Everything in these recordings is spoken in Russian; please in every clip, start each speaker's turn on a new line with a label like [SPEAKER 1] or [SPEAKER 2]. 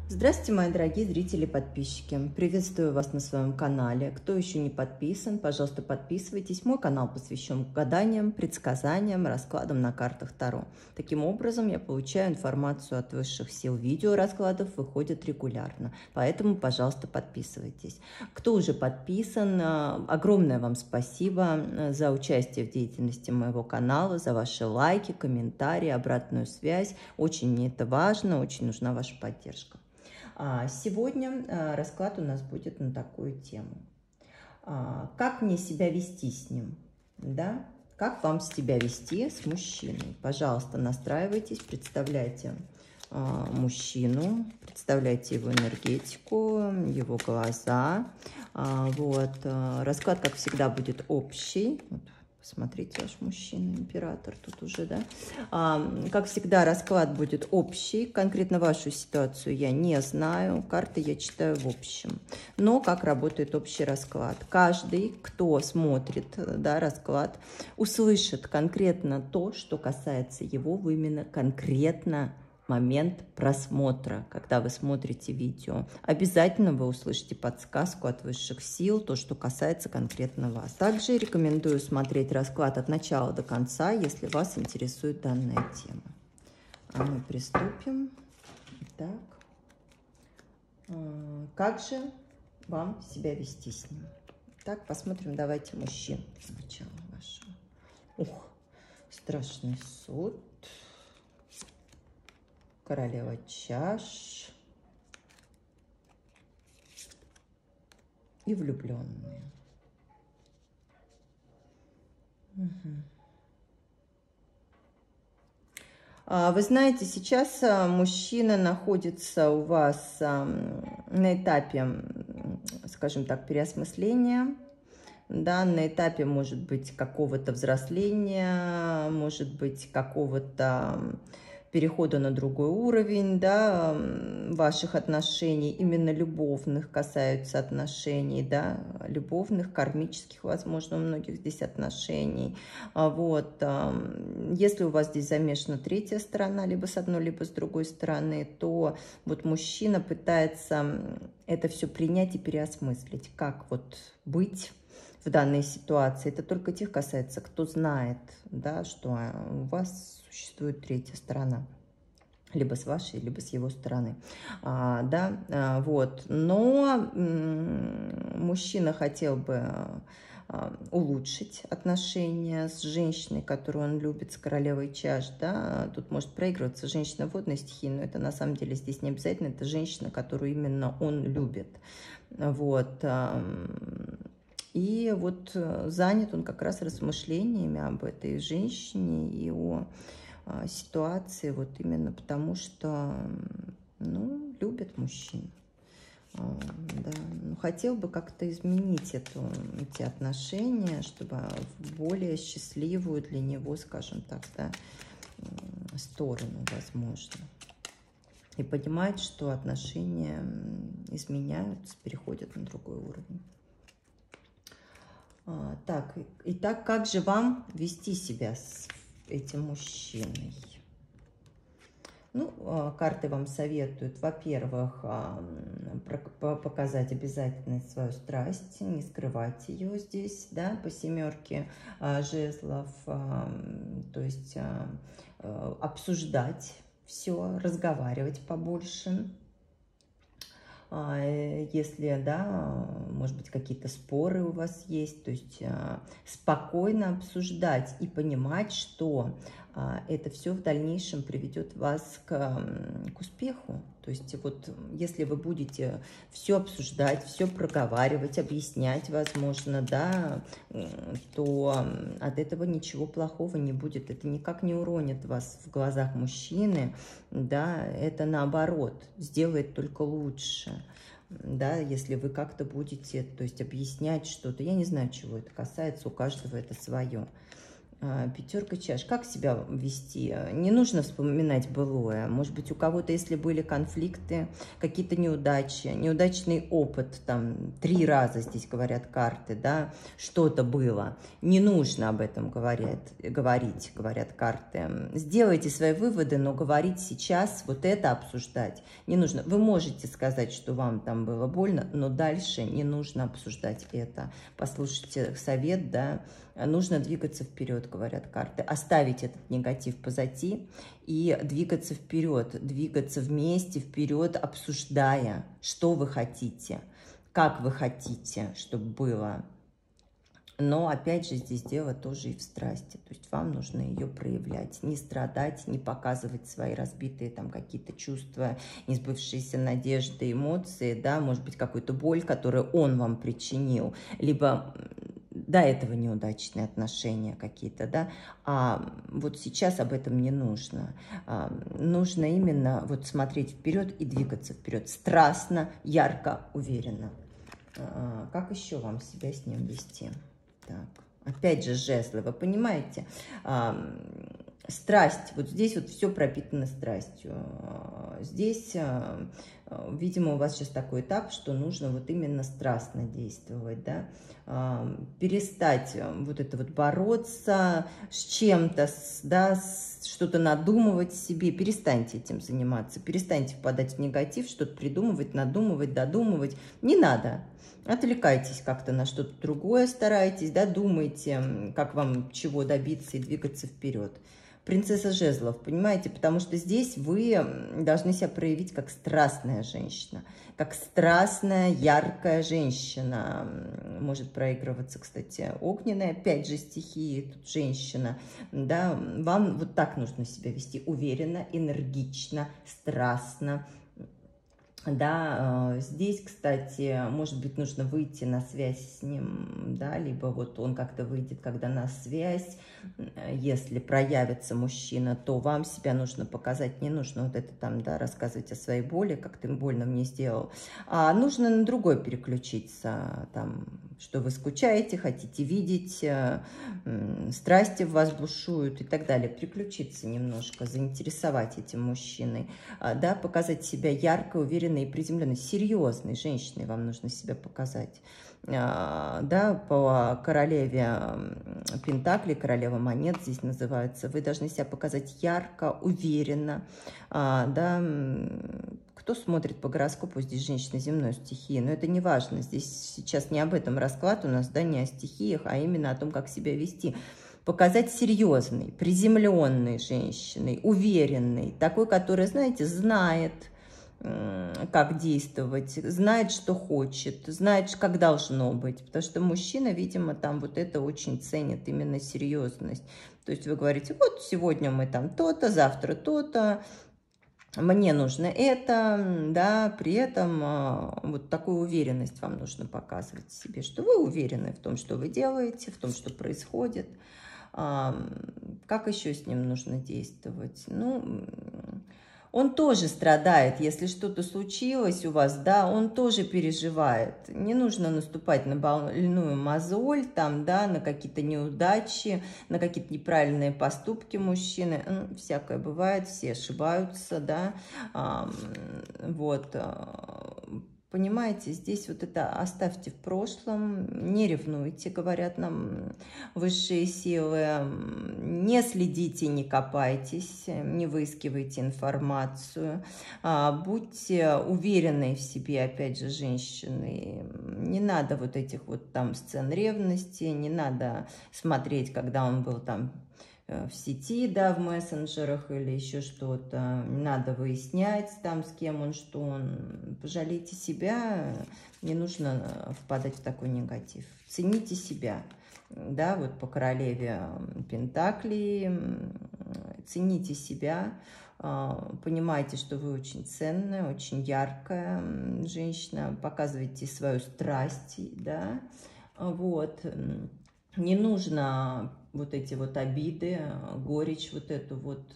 [SPEAKER 1] Здравствуйте, мои дорогие зрители и подписчики. Приветствую вас на своем канале. Кто еще не подписан, пожалуйста, подписывайтесь. Мой канал посвящен гаданиям, предсказаниям, раскладам на картах Таро. Таким образом, я получаю информацию от высших сил. Видео раскладов выходят регулярно, поэтому, пожалуйста, подписывайтесь. Кто уже подписан, огромное вам спасибо за участие в деятельности моего канала, за ваши лайки, комментарии, обратную связь. Очень мне это важно, очень нужна ваша поддержка. Сегодня расклад у нас будет на такую тему. Как мне себя вести с ним? Да? Как вам себя вести с мужчиной? Пожалуйста, настраивайтесь, представляйте мужчину, представляйте его энергетику, его глаза. Расклад, как всегда, будет общий. Смотрите, аж мужчина, император тут уже, да. Как всегда, расклад будет общий. Конкретно вашу ситуацию я не знаю. Карты я читаю в общем. Но как работает общий расклад? Каждый, кто смотрит, да, расклад, услышит конкретно то, что касается его именно конкретно момент просмотра, когда вы смотрите видео. Обязательно вы услышите подсказку от высших сил, то, что касается конкретно вас. Также рекомендую смотреть расклад от начала до конца, если вас интересует данная тема. Мы приступим. Итак, как же вам себя вести с ним? Так, посмотрим, давайте мужчин сначала вашего. Ух, страшный суд. Королева чаш и влюбленные. Вы знаете, сейчас мужчина находится у вас на этапе, скажем так, переосмысления. Да, на этапе, может быть, какого-то взросления, может быть, какого-то перехода на другой уровень, да, ваших отношений, именно любовных касаются отношений, да, любовных, кармических, возможно, у многих здесь отношений. Если у вас здесь замешана третья сторона, либо с одной, либо с другой стороны, то вот мужчина пытается это все принять и переосмыслить, как вот быть в данной ситуации. Это только тех касается, кто знает, да, что у вас существует третья сторона, либо с вашей, либо с его стороны. Но мужчина хотел бы улучшить отношения с женщиной, которую он любит, с королевой чаш, да, тут может проигрываться женщина водной стихии, но это на самом деле здесь не обязательно, это женщина, которую именно он любит, И вот занят он как раз размышлениями об этой женщине и о ситуации, вот именно потому что, любит мужчин. Хотел бы как-то изменить эти отношения, чтобы в более счастливую для него, скажем так, да, сторону, возможно. И понимает, что отношения изменяются, переходят на другой уровень. Итак, как же вам вести себя с этим мужчиной? Карты вам советуют, во-первых, показать обязательно свою страсть, не скрывать ее здесь, да, по семерке жезлов, то есть обсуждать все, разговаривать побольше. Если, да, может быть, какие-то споры у вас есть, то есть спокойно обсуждать и понимать, что это все в дальнейшем приведет вас к успеху. То есть вот если вы будете все обсуждать, все проговаривать, объяснять, возможно, да, то от этого ничего плохого не будет. Это никак не уронит вас в глазах мужчины, да, это наоборот, сделает только лучше. Да, если вы как-то будете, то есть объяснять что-то, я не знаю, чего это касается, у каждого это свое. Пятерка чаш. Как себя вести? Не нужно вспоминать былое. Может быть, у кого-то, если были конфликты, какие-то неудачи, неудачный опыт, там, 3 раза здесь говорят карты, да, что-то было. Не нужно об этом говорить, говорят карты. Сделайте свои выводы, но говорить сейчас, вот это обсуждать не нужно. Вы можете сказать, что вам там было больно, но дальше не нужно обсуждать это. Послушайте совет, да, нужно двигаться вперед, говорят карты, оставить этот негатив позади и двигаться вперед, двигаться вместе вперед, обсуждая, что вы хотите, как вы хотите, чтобы было. Но опять же здесь дело тоже и в страсти, то есть вам нужно ее проявлять, не страдать, не показывать свои разбитые там какие-то чувства, несбывшиеся надежды, эмоции, да, может быть какую-то боль, которую он вам причинил, либо до этого неудачные отношения какие-то, да, а вот сейчас об этом не нужно. Нужно именно вот смотреть вперед и двигаться вперед, страстно, ярко, уверенно. Как еще вам себя с ним вести? Так, опять же жезлы, вы понимаете, страсть, вот здесь вот все пропитано страстью. Здесь, видимо, у вас сейчас такой этап, что нужно вот именно страстно действовать, да, перестать вот это вот бороться с чем-то, да, что-то надумывать себе, перестаньте этим заниматься, перестаньте впадать в негатив, что-то придумывать, надумывать, додумывать, не надо. Отвлекайтесь как-то на что-то другое, старайтесь, да, думайте, как вам чего добиться и двигаться вперед. Принцесса жезлов, понимаете, потому что здесь вы должны себя проявить как страстная женщина, как страстная, яркая женщина. Может проигрываться, кстати, огненная, опять же, стихии, тут женщина, да, вам вот так нужно себя вести, уверенно, энергично, страстно. Да, здесь, кстати, может быть, нужно выйти на связь с ним, да, либо вот он как-то выйдет, когда на связь, если проявится мужчина, то вам себя нужно показать, не нужно вот это там, да, рассказывать о своей боли, как ты больно мне сделал, а нужно на другой переключиться, там, что вы скучаете, хотите видеть, страсти в вас бушуют и так далее, переключиться немножко, заинтересовать этим мужчиной, да, показать себя ярко, уверенно и приземленной, серьезной женщиной вам нужно себя показать. Да, по королеве Пентаклей, королева монет здесь называется, вы должны себя показать ярко, уверенно, да. Кто смотрит по гороскопу, здесь женщина земной стихии, но это не важно, здесь сейчас не об этом расклад у нас, да, не о стихиях, а именно о том, как себя вести. Показать серьезной, приземленной женщиной, уверенной, такой, которая, знаете, знает, как действовать, знает, что хочет, знает, как должно быть. Потому что мужчина, видимо, там вот это очень ценит, именно серьезность. То есть вы говорите, вот сегодня мы там то-то, завтра то-то, мне нужно это, да, при этом вот такую уверенность вам нужно показывать себе, что вы уверены в том, что вы делаете, в том, что происходит. Как еще с ним нужно действовать? Ну, он тоже страдает, если что-то случилось у вас, да, он тоже переживает. Не нужно наступать на больную мозоль, там, да, на какие-то неудачи, на какие-то неправильные поступки мужчины. Ну, всякое бывает, все ошибаются, да, вот. Понимаете, здесь вот это оставьте в прошлом, не ревнуйте, говорят нам высшие силы, не следите, не копайтесь, не выискивайте информацию, будьте уверенной в себе, опять же, женщины, не надо вот этих вот там сцен ревности, не надо смотреть, когда он был там в сети, да, в мессенджерах или еще что-то. Надо выяснять там, с кем он, что он. Пожалейте себя, не нужно впадать в такой негатив. Цените себя, да, вот по королеве Пентаклей. Цените себя, понимайте, что вы очень ценная, очень яркая женщина, показывайте свою страсть, да, вот. Не нужно вот эти вот обиды, горечь вот эту вот,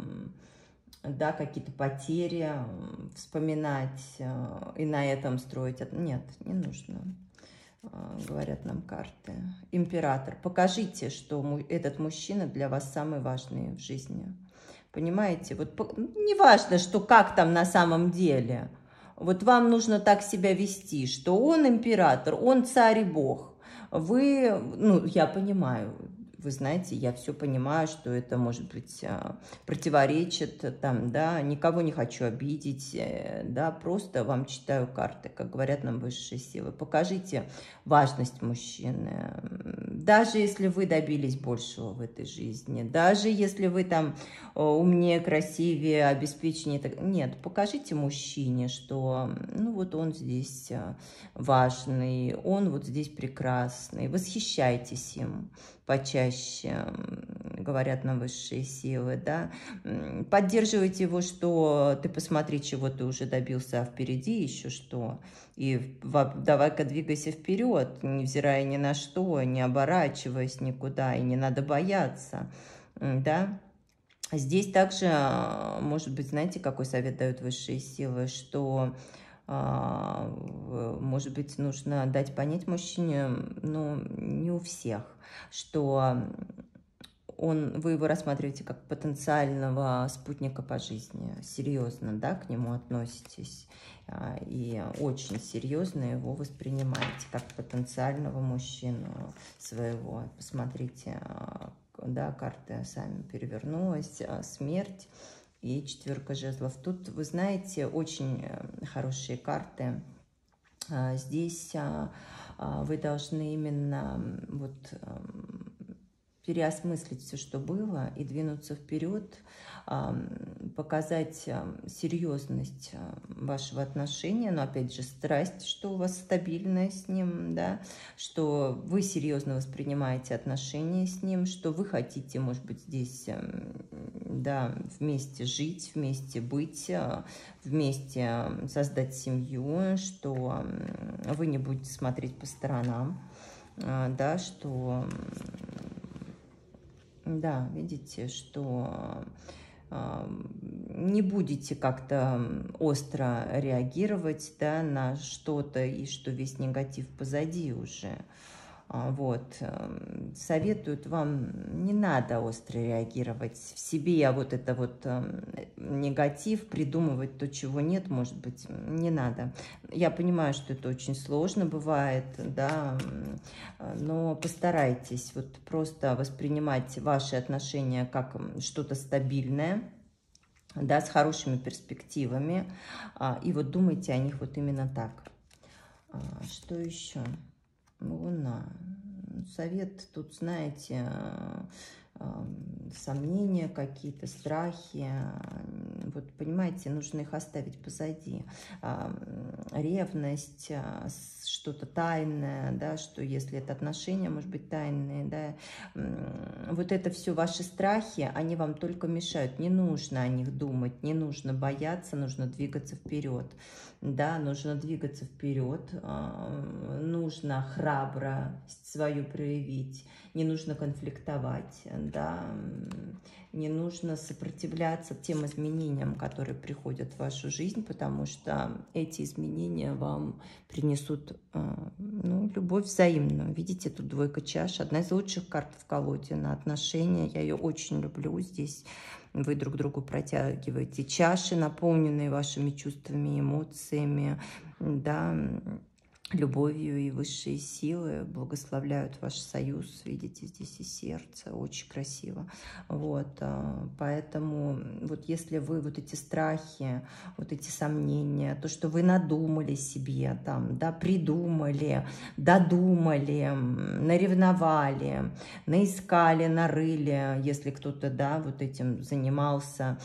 [SPEAKER 1] да, какие-то потери вспоминать и на этом строить. Нет, не нужно. говорят нам карты. Император. Покажите, что этот мужчина для вас самый важный в жизни. Понимаете? Вот не важно, что как там на самом деле. Вот вам нужно так себя вести, что он император, он царь и бог. Вы, ну, я понимаю, вы знаете, я все понимаю, что это, может быть, противоречит, там, да, никого не хочу обидеть, да, просто вам читаю карты, как говорят нам высшие силы. Покажите важность мужчины, даже если вы добились большего в этой жизни, даже если вы там умнее, красивее, обеспеченнее, нет, покажите мужчине, что, ну, вот он здесь важный, он вот здесь прекрасный, восхищайтесь им почаще, говорят нам высшие силы, да, поддерживайте его, что ты посмотри, чего ты уже добился, а впереди еще что, и давай-ка двигайся вперед, невзирая ни на что, не оборачиваясь никуда, и не надо бояться, да. Здесь также, может быть, знаете, какой совет дают высшие силы, что, может быть, нужно дать понять мужчине, ну, не у всех, что вы его рассматриваете как потенциального спутника по жизни, серьезно, да, к нему относитесь, и очень серьезно его воспринимаете как потенциального мужчину своего. Посмотрите, да, карта сами перевернулась, смерть и 4 жезлов. Тут, вы знаете, очень хорошие карты. Здесь вы должны именно вот переосмыслить все, что было, и двинуться вперед, показать серьезность вашего отношения, но опять же страсть, что у вас стабильная с ним, да, что вы серьезно воспринимаете отношения с ним, что вы хотите, может быть, здесь, да, вместе жить, вместе быть, вместе создать семью, что вы не будете смотреть по сторонам, да, что... Да, видите, что не будете как-то остро реагировать, да, на что-то, и что весь негатив позади уже. Вот. Советуют вам, не надо остро реагировать в себе, а вот это вот негатив, придумывать то, чего нет, может быть, не надо. Я понимаю, что это очень сложно бывает, да, но постарайтесь вот просто воспринимать ваши отношения как что-то стабильное, да, с хорошими перспективами, и вот думайте о них вот именно так. Что еще? Луна. Совет тут, знаете, сомнения какие-то, страхи. Вот, понимаете, нужно их оставить позади. Ревность, что-то тайное, да, что если это отношения, может быть, тайные, да, вот это все ваши страхи, они вам только мешают. Не нужно о них думать, не нужно бояться, нужно двигаться вперед. Да, нужно двигаться вперед, нужно храбрость свою проявить, не нужно конфликтовать, да, не нужно сопротивляться тем изменениям, которые приходят в вашу жизнь, потому что эти изменения вам принесут, ну, любовь взаимную. Видите, тут 2 чаш, одна из лучших карт в колоде на отношения, я ее очень люблю здесь. Вы друг другу протягиваете чаши, наполненные вашими чувствами, эмоциями, да, любовью, и высшие силы благословляют ваш союз. Видите, здесь и сердце, очень красиво. Вот, поэтому вот если вы вот эти страхи, вот эти сомнения, то, что вы надумали себе, там, да, придумали, додумали, наревновали, наискали, нарыли, если кто-то, да, вот этим занимался,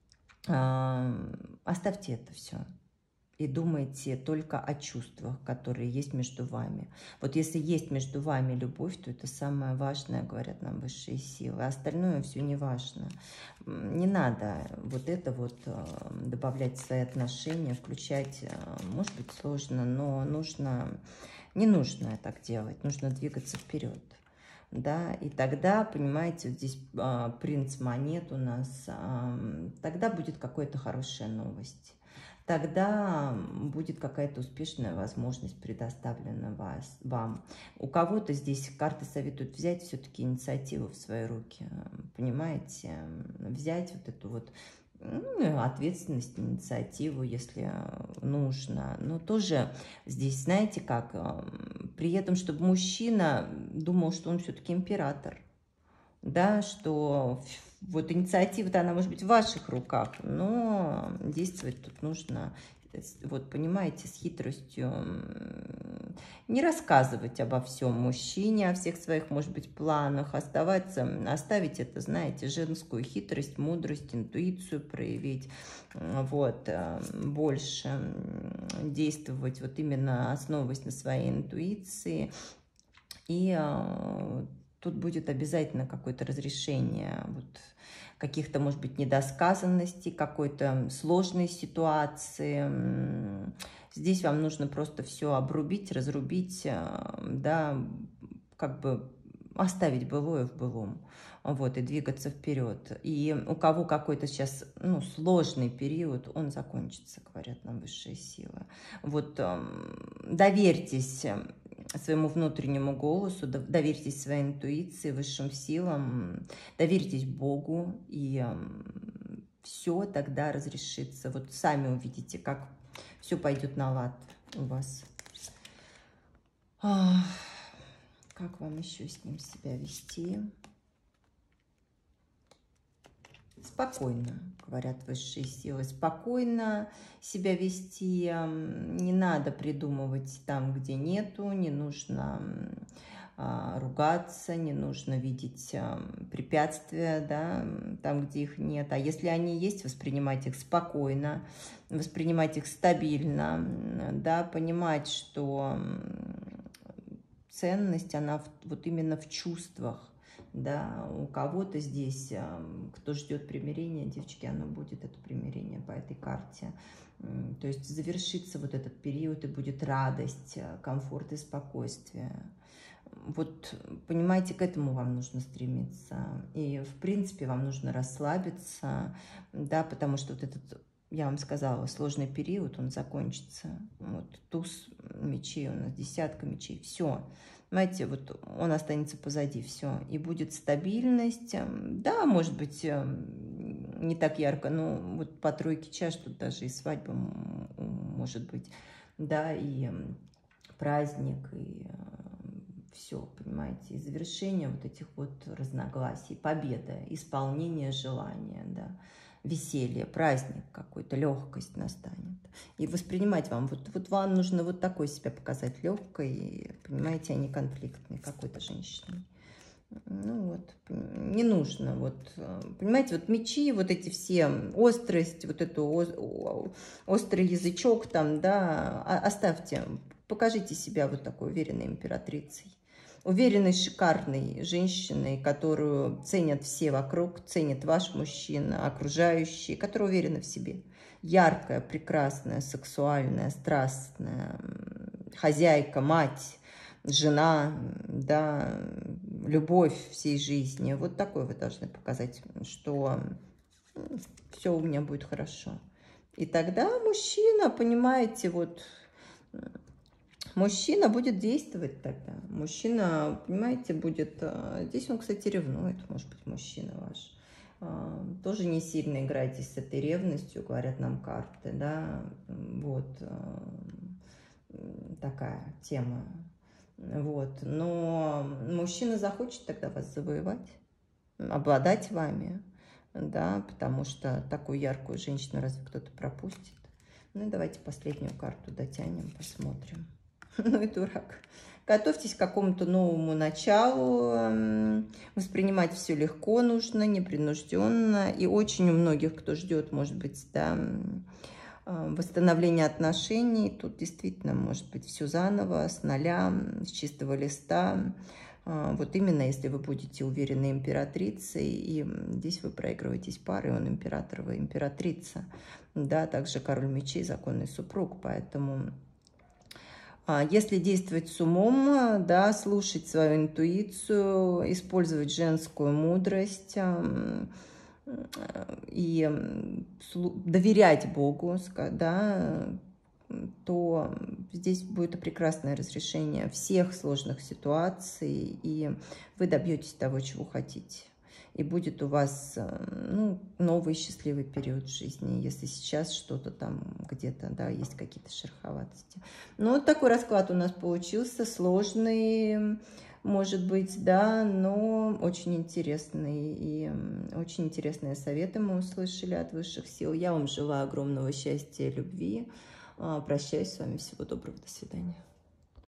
[SPEAKER 1] оставьте это все. И думайте только о чувствах, которые есть между вами. Вот если есть между вами любовь, то это самое важное, говорят нам высшие силы. А остальное все не важно. Не надо вот это вот добавлять в свои отношения, включать. Может быть сложно, но нужно, не нужно так делать. Нужно двигаться вперед. Да, и тогда, понимаете, вот здесь принц монет у нас, тогда будет какая-то хорошая новость. тогда будет какая-то успешная возможность предоставлена вам. У кого-то здесь карты советуют взять все-таки инициативу в свои руки, понимаете, взять вот эту вот ответственность, инициативу, если нужно. Но тоже здесь, знаете как, при этом, чтобы мужчина думал, что он все-таки император, да, что вот инициатива-то, она может быть в ваших руках, но действовать тут нужно, вот понимаете, с хитростью, не рассказывать обо всем мужчине, о всех своих, может быть, планах, оставить это, знаете, женскую хитрость, мудрость, интуицию проявить, вот, больше действовать, вот именно основываясь на своей интуиции, и тут будет обязательно какое-то разрешение вот каких-то, может быть, недосказанностей, какой-то сложной ситуации. Здесь вам нужно просто все обрубить, разрубить, да, как бы оставить былое в былом, вот, и двигаться вперед. И у кого какой-то сейчас, сложный период, он закончится, говорят нам высшие силы. Вот, доверьтесь своему внутреннему голосу, доверьтесь своей интуиции, высшим силам, доверьтесь Богу, и все тогда разрешится. Вот сами увидите, как все пойдет на лад у вас. Как вам еще с ним себя вести? Спокойно, говорят высшие силы, спокойно себя вести, не надо придумывать там, где нету, не нужно ругаться, не нужно видеть препятствия, да, там, где их нет. А если они есть, воспринимать их спокойно, воспринимать их стабильно, да, понимать, что ценность, она вот именно в чувствах. Да, у кого-то здесь, кто ждет примирения, девочки, оно будет, это примирение по этой карте. То есть завершится вот этот период, и будет радость, комфорт и спокойствие. Вот, понимаете, к этому вам нужно стремиться. И, в принципе, вам нужно расслабиться, да, потому что вот этот, я вам сказала, сложный период, он закончится. Вот туз мечей у нас, десятка мечей, все. Понимаете, вот он останется позади, все. И будет стабильность. Да, может быть, не так ярко, но вот по тройке чаш тут даже и свадьба может быть. Да, и праздник, и все, понимаете, и завершение вот этих вот разногласий, победа, исполнение желания, да. Веселье, праздник какой-то, легкость настанет. И воспринимать вам, вот вам нужно вот такой себя показать, легкой, понимаете, а не конфликтной какой-то женщиной. Ну вот, не нужно, вот, понимаете, вот мечи, вот эти все, острость, вот эту острый язычок там, да, оставьте, покажите себя вот такой уверенной императрицей. Уверенной, шикарной женщиной, которую ценят все вокруг, ценит ваш мужчина, окружающие, которая уверена в себе. Яркая, прекрасная, сексуальная, страстная, хозяйка, мать, жена, да, любовь всей жизни. Вот такой вы должны показать, что все у меня будет хорошо. И тогда мужчина, понимаете, вот... Мужчина будет действовать тогда. Мужчина, понимаете, будет... Здесь он, кстати, ревнует, может быть, мужчина ваш. Тоже не сильно играйтесь с этой ревностью, говорят нам карты, да. Вот такая тема. Вот. Но мужчина захочет тогда вас завоевать, обладать вами, да, потому что такую яркую женщину разве кто-то пропустит? Ну и давайте последнюю карту дотянем, посмотрим. Ну и дурак. Готовьтесь к какому-то новому началу. Воспринимать все легко нужно, непринужденно. И очень у многих, кто ждет, может быть, да, восстановления отношений, тут действительно может быть все заново, с нуля, с чистого листа. Вот именно если вы будете уверенной императрицей, и здесь вы проигрываетесь парой, он император, вы императрица. Да, также король мечей, законный супруг, поэтому... Если действовать с умом, да, слушать свою интуицию, использовать женскую мудрость, и доверять Богу, да, то здесь будет прекрасное разрешение всех сложных ситуаций, и вы добьетесь того, чего хотите. И будет у вас, ну, новый счастливый период жизни, если сейчас что-то там где-то, да, есть какие-то шероховатости. Ну, вот такой расклад у нас получился, сложный, может быть, да, но очень интересный. И очень интересные советы мы услышали от высших сил. Я вам желаю огромного счастья и любви. Прощаюсь с вами. Всего доброго. До свидания.